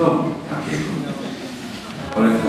domu takiego. Kolekcja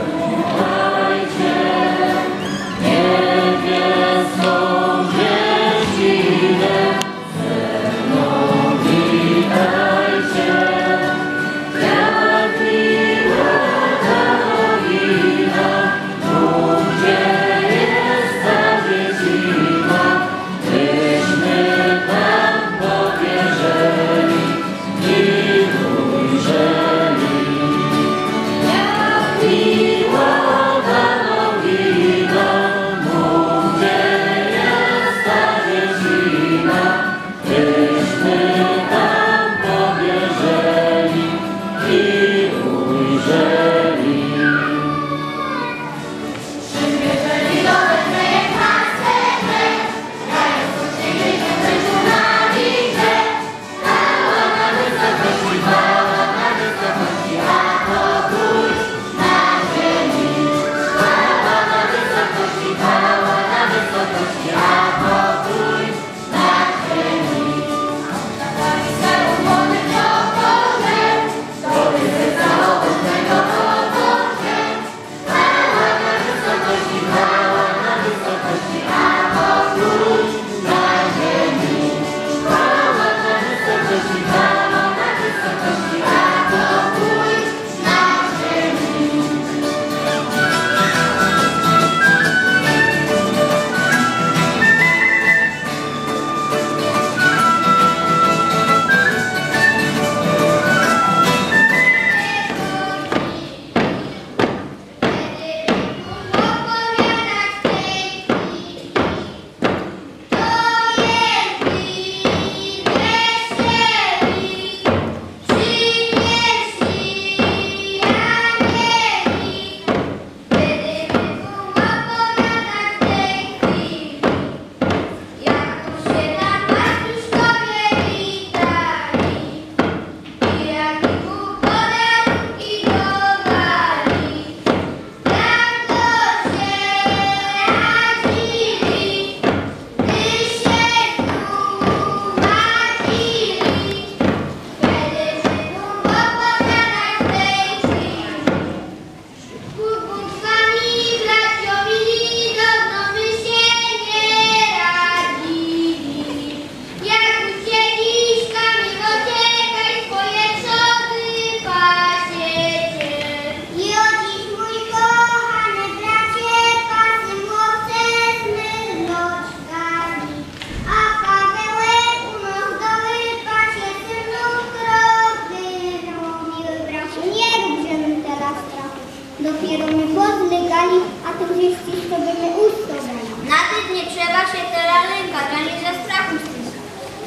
dopiero my podlegali, a to gdzieś to by my ustąpili. Na tym nie trzeba się teraz lękać, ani ze strachu styskać.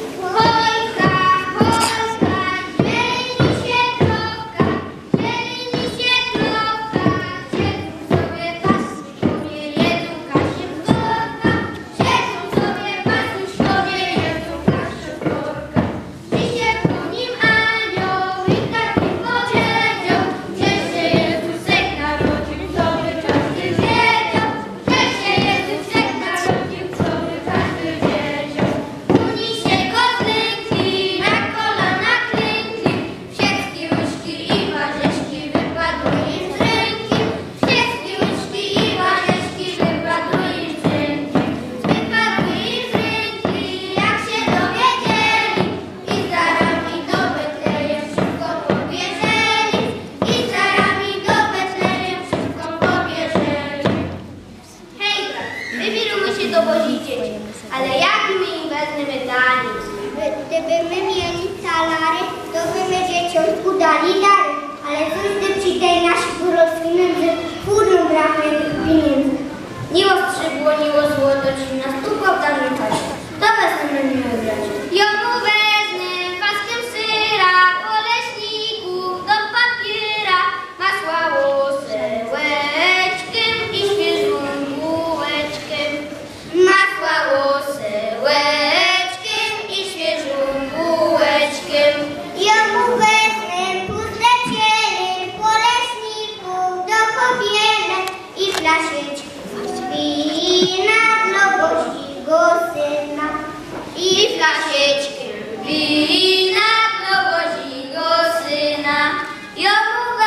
Polska, Polska, dzielni się trofka, siedzą sobie pasuszkowie, jedzą kaszę w worka, siedzą sobie pasuszkowie, jedzą kaszę w worka. Dzisiaj po nim anioł i takim podzielią, gdzie się Jezusek narodził, co by każdy wiedział, gdzie się Jezusek narodził, co by każdy wiedział. Uni się kozlynki, na kolana klękli, wszystkie łyżki i warzeczki wypadły im z ręki, wszystkie łyżki i warzeczki wypadły im z ręki, jak się dowiedzieli i za rami do Betlejem szybko pobierzeli, Hej, wybieramy się do Bożych dzieci, ale jak my im wezmemy taniec? Gdyby my mieli talary, to by my dzieciątku dali dary, ale wtedy przy tej naszej rozwinąć, że furą brakuje tych pieniędzy. Niło strzygło, niło złoto, czy na stół tam nie chodzi. To wezmę miłe bracie. Ja mu wezmę paskiem syra, po leśniku do papiera, masła łosełeczkiem i świeżą bułeczkiem. Masła łosełeczkiem i świeżą bułeczkiem. Ja mu wezmę puste ciele, po leśniku do kobiele i flaszeczkę wina dla Bożego Syna. I flaszeczkę wina dla Bożego Syna. Ja mu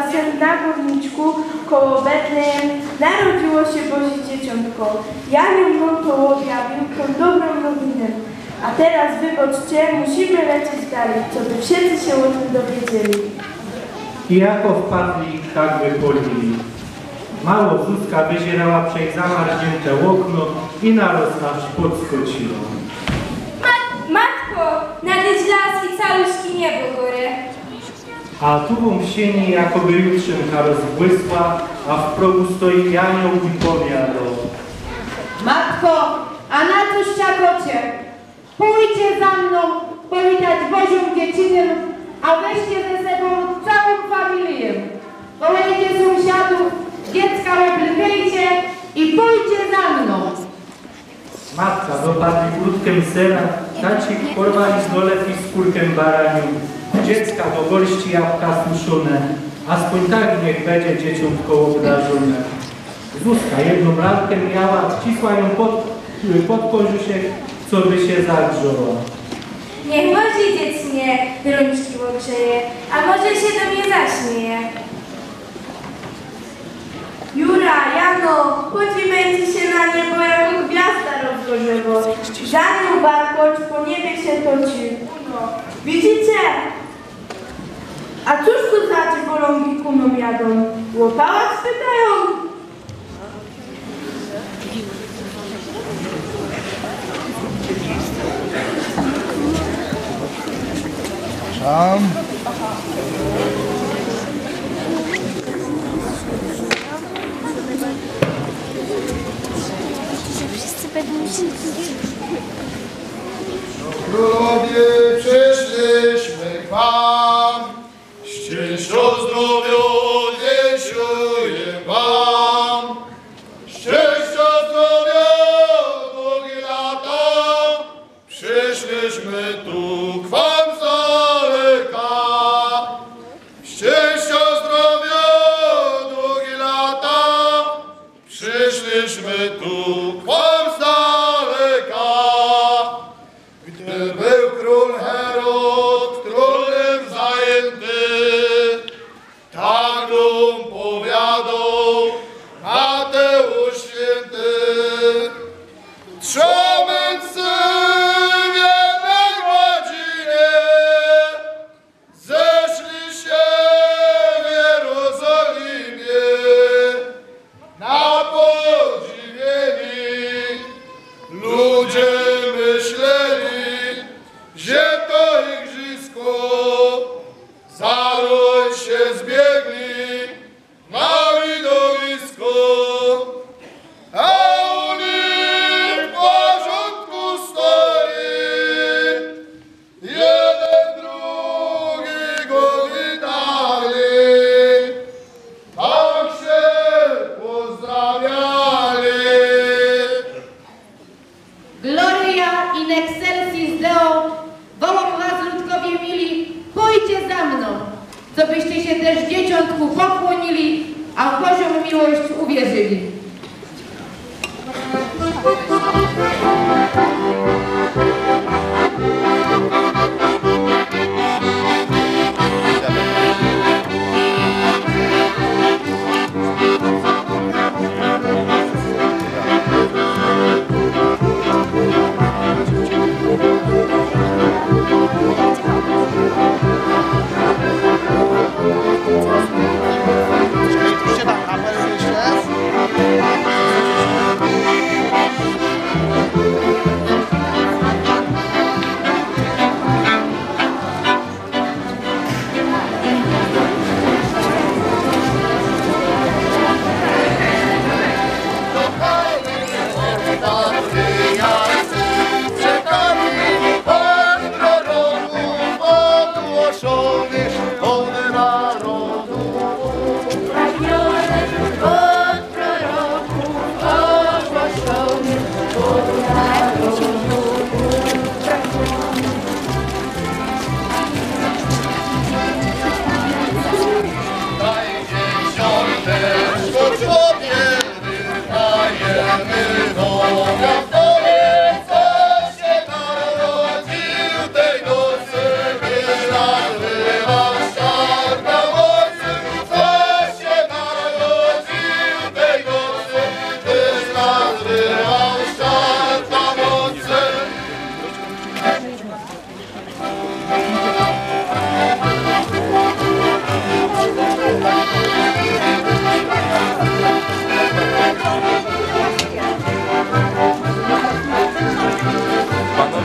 Tymczasem na górniczku koło Betlejem narodziło się Boże Dzieciątko. Janiu nam to objawił tą dobrą nowinę. A teraz wybaczcie, musimy lecieć dalej, co by wszyscy się o tym dowiedzieli. I jako wpadli, tak wypolili. Mało Zuzka wyzierała przez zamarznięte okno i naroz aż podskoczyła. Matko, nadejść las i caluszki niebo górę. A tu w sieni jakoby jutrzynka rozbłysła, a w progu stoi Janioł i powiadał. Matko, a na cóż czakocie? Pójdźcie za mną powitać Bożą dziecinę, a weźcie ze sobą całą familię. Kolejcie sąsiadów, dziecka oblegajcie i pójdźcie za mną. Matka dopadli grudkiem sera, taci porwali z dolew i skórkę baraniu. Dziecka do gorści jabłka suszone, a spoń tak niech będzie dzieciątko obdarzone. Zuzka jedną lalkę miała, wcisła ją pod kożuszek, co by się zagrzeła. Niech Boże dziecinie rączki ogrzeje, a może się do mnie zaśmieje. Jura, Jano, podziwiajcie się na niebo, jako gwiazda rozgorzewo. Za nią warkocz po niebie się toczy. Widzicie? A cóż tu znaczy bolągi kuną jadą? Łopała spytają. Tam. Królowie, przyszliśmy k wam, szczęścia zdrowia dziękuję wam. Szczęścia zdrowia, długie lata, przyszliśmy tu k wam z daleka. Szczęścia zdrowia, długie lata, przyszliśmy tu k wam z daleka. Gdy był król Herod trudem zajęty, tak dum powiadał Mateusz święty. Trzeba mędrcy w jednej godzinie zeszli się w Jerozolimie na podziwieni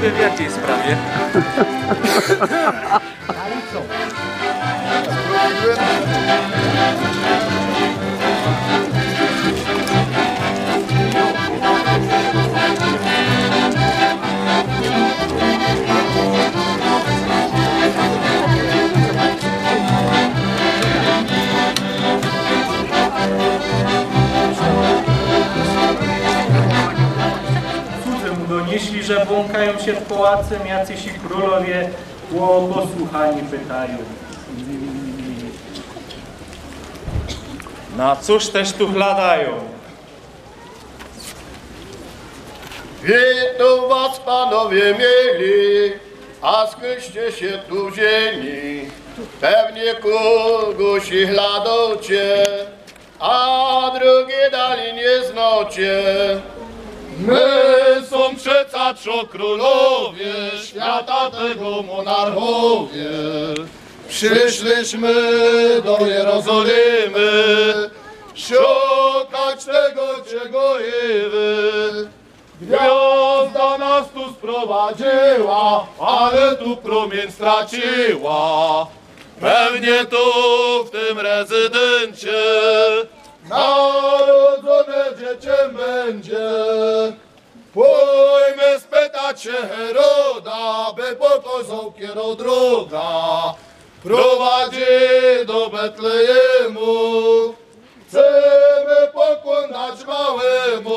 niby w jakiej sprawie? Donieśli, że błąkają się pałacem jacyś i królowie o posłuchanie pytają. Na cóż też tu chladają? Witam was, panowie mieli, a skryście się tu wzięli. Pewnie kogoś ich chladocie, a drugie dali nie znocie. My są przeca królowie, świata tego monarchowie. Przyszliśmy do Jerozolimy, szukać tego, czego i wy. Gwiazda nas tu sprowadziła, ale tu promień straciła. Pewnie tu w tym rezydencie narodzone dziecię będzie. Pójmy spytać się Heroda, by pokazał kiero droga. Prowadzi do Betlejemu, chcemy pokłon dać małemu.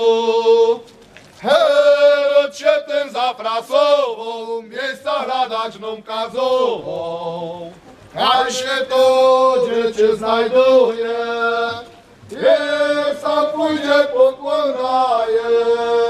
Herod się tym zafrasował, miejsca hladać nam kazował. Kaj się to dziecię znajduje, niech sam pójdzie pokłon daje.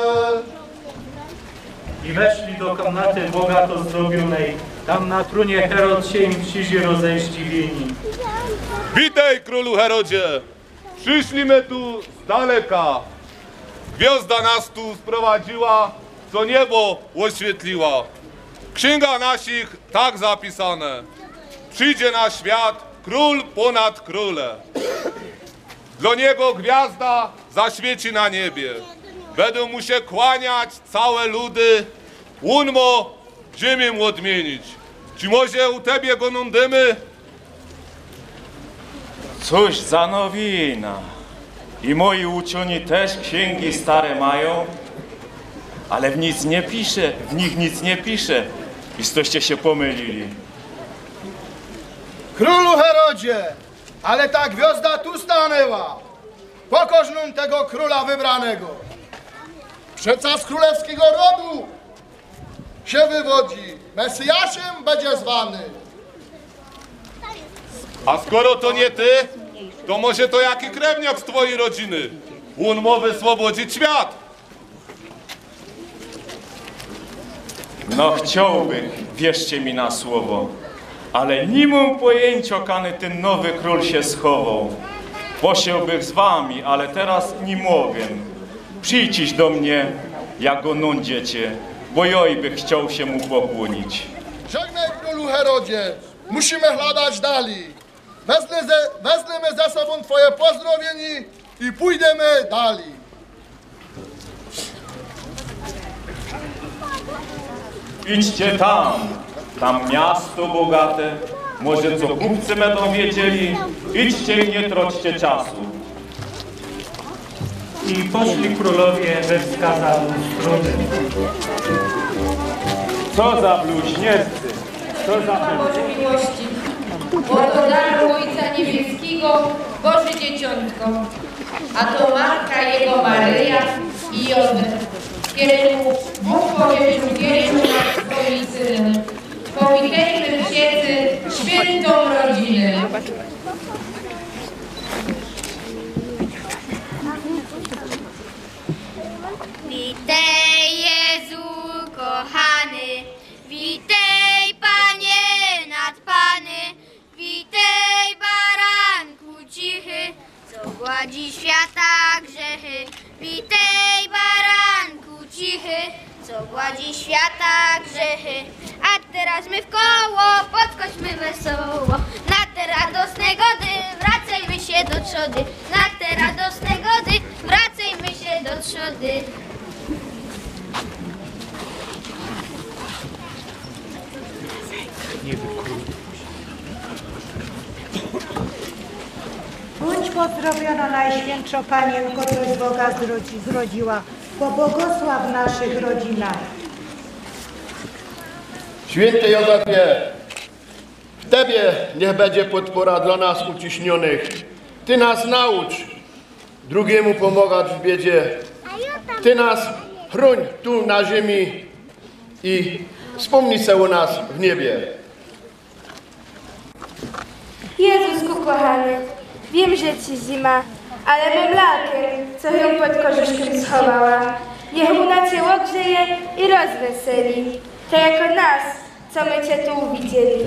I weszli do komnaty bogato zdrobionej. Tam na trunie Herod się im psizie rozejściwieni. Witaj, królu Herodzie! Przyszliśmy tu z daleka. Gwiazda nas tu sprowadziła, co niebo oświetliła. Księga nasich tak zapisane. Przyjdzie na świat król ponad króle. Dla niego gwiazda zaświeci na niebie. Będą mu się kłaniać całe ludy. Unmo ziemię odmienić. Czy może u tebie go nądymy? Cóż za nowina. I moi uczeni też księgi stare mają, ale w nich nic nie pisze. Istoście się pomylili. Królu Herodzie, ale ta gwiazda tu stanęła. Pokaż nam tego króla wybranego. Przeca z królewskiego rodu się wywodzi. Mesjaszem będzie zwany. A skoro to nie ty, to może to jaki krewniak z twojej rodziny? On ma wyswobodzić świat. No chciałbym, wierzcie mi na słowo, ale nie mam pojęcia, kany ten nowy król się schował. Posiąłbym z wami, ale teraz nie mogę. Przyjdź do mnie, jak go nądziecie, bo joj by chciał się mu pokłonić. Żegnaj, królu Herodzie, musimy hladać dalej. Wezmemy ze sobą twoje pozdrowienie i pójdziemy dalej. Idźcie tam miasto bogate, może co kupcy będą wiedzieli, idźcie i nie troćcie czasu. I poszli królowie we wskazaną stronę. Co za bluźniercy, co za Boże miłości, oto dar Ojca Niebieskiego, Boże Dzieciątko, a to Matka Jego Maryja i Józef, któremu Bóg powierzył wielką nad swoim Synem. Powitajmy wszyscy świętą rodzinę. Witaj Jezu kochany, witaj Panie nad Pany, witaj baranku cichy, co gładzi świata grzechy. Witaj baranku cichy, co gładzi świata grzechy. A teraz my w koło, podskoczmy wesoło, na te radosne gody wracajmy się do trzody, na te radosne gody wracajmy się do trzody. Pozdrowiono Najświętszą Panienko, której Boga zrodziła, pobłogosław w naszych rodzinach. Święty Józefie, w Tebie niech będzie podpora dla nas uciśnionych. Ty nas naucz drugiemu pomagać w biedzie. Ty nas chroń tu na ziemi i wspomnij se o nas w niebie. Jezusku kochany, wiem, że ci zima, ale mam lalkę, co ją pod korzuszkiem schowała. Niech mu na cię ogrzeje i rozweseli, to jako nas, co my cię tu uwidzieli.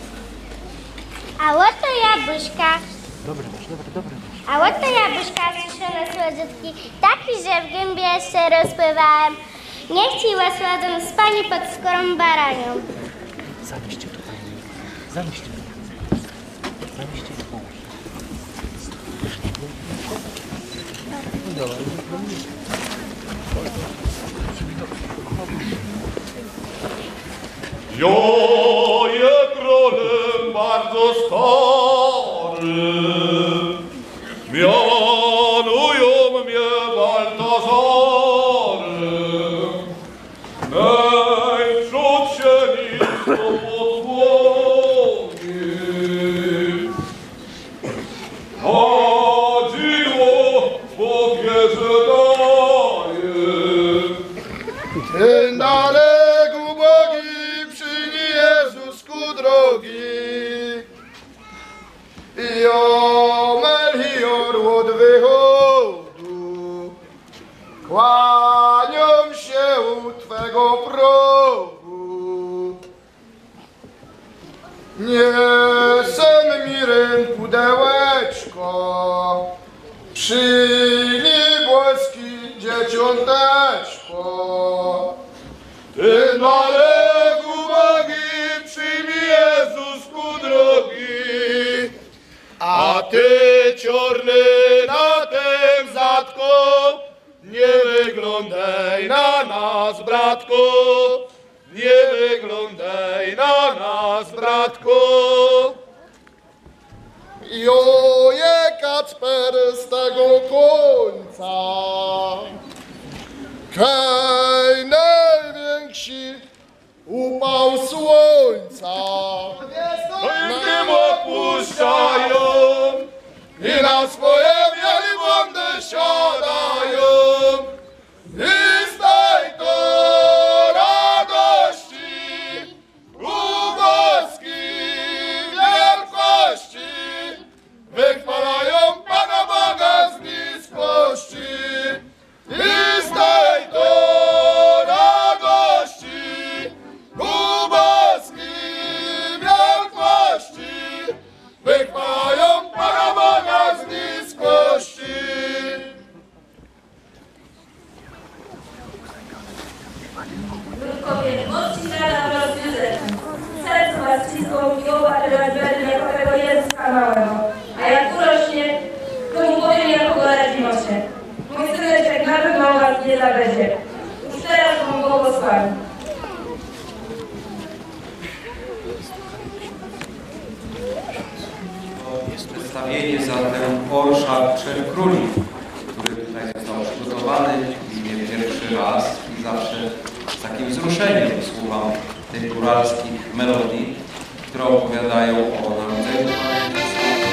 A oto jabłuszka. Dobre. A oto jabłuszka suszone słodziutki, taki, że w gębie jeszcze rozpływałem. Niech ci łasładą spanie pod skórą baranią. Zamieście tutaj. Zamieście. Ja je królem bardzo starym, mianują mnie Baltazarem. Najprzód się nisko podkłoni, chodziło po wieży daje. Ty dalek ubogi, przyjmij Jezusku drogi. I o Melchior od wychodu kłaniam się u Twego progu. Niesem mirem pudełeczko, przyjmij boski dzieciąteczko. Ty dalek ubogi, przyjmij Jezusku drogi. A ty czarny na tym zadku, nie wyglądaj na nas, bratku. Nie wyglądaj na nas, bratku. Joje Kacper z tego końca, kaj najwięksi upał słońca. Nim opuszczają i na swoje wielbłądy siadają. I z tej to radości, uboskiej wielkości wychwalają Pana Boga z niskości. I z tej to radości, uboskiej wielkości wychwalają Pana Boga z niskości. Ludkowie, mości rada wprost Józef. Serce was ciską miłowa, teraz będę jako tego Jezuska małego. A jak urośnie, to mu powiem, jak go radzimy się. Mój syneczek na pewno was nie zawiedzie. Już teraz mu błogosławi. Jest przedstawienie zatem Orsza Trzech Króli, który tutaj został przygotowany nie pierwszy raz i zawsze z takim wzruszeniem słucham tych góralskich melodii, które opowiadają o narodzeniu Pana Jezusa.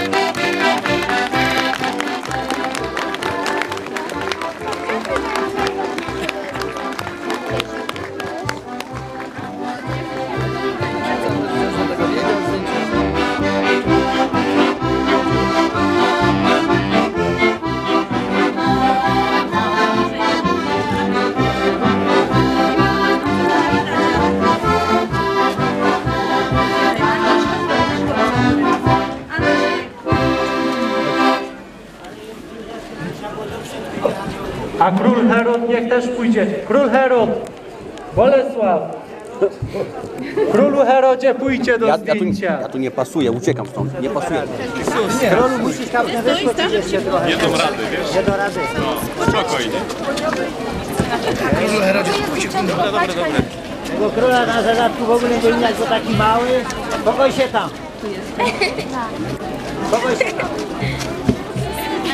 A król Herod niech też pójdzie. Król Herod, Bolesław. Królu Herodzie, pójdźcie do zdjęcia. Ja tu nie pasuję, uciekam stąd. Nie pasuję. Królu musisz tam wyszło jeszcze trochę. Nie dam rady, wiesz? Nie do rady. No, spokojnie. Królu Herodzie, spójrzcie, Dobre. Tego króla na zadatku w ogóle nie widać, bo taki mały. Pokoj się tam. Pokoj się tam.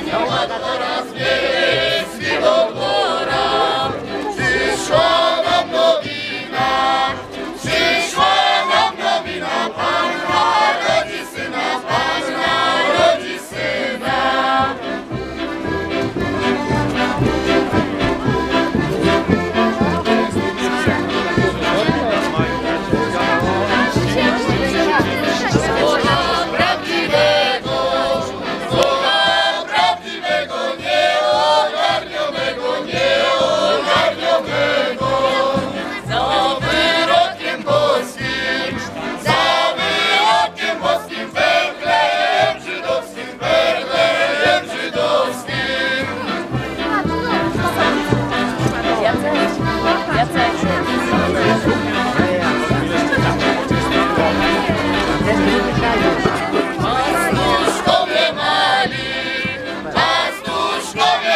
Pastuszkowie